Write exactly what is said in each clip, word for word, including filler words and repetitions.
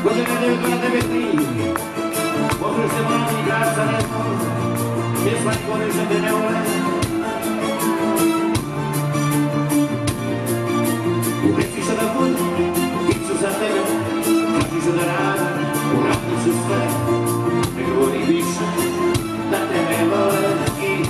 Može ne devet dva devet tri. Možeš se morati igrati sa nekom. Pjesma niko više te ne vole. Ureci se da put, kicu za tebe. Kaži se da radi, uradi su sve. Ne govori više, da te ne vole. I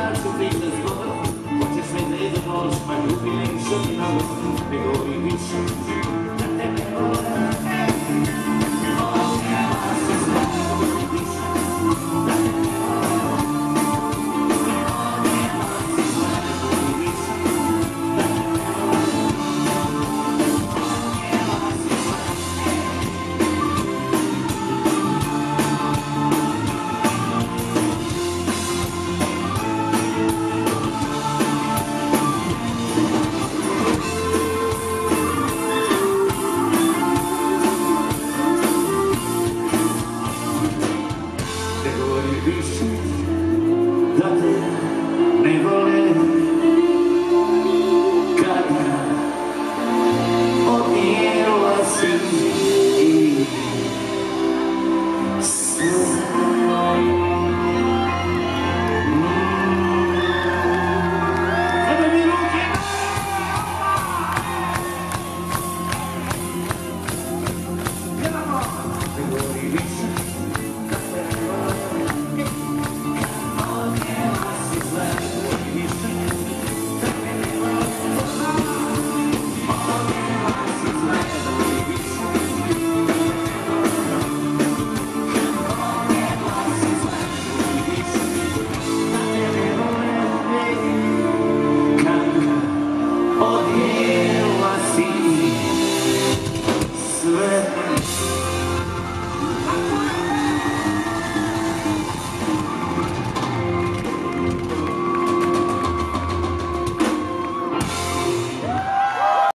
Hoćeš me da idemo, ma ljubi ne više, ne govori više.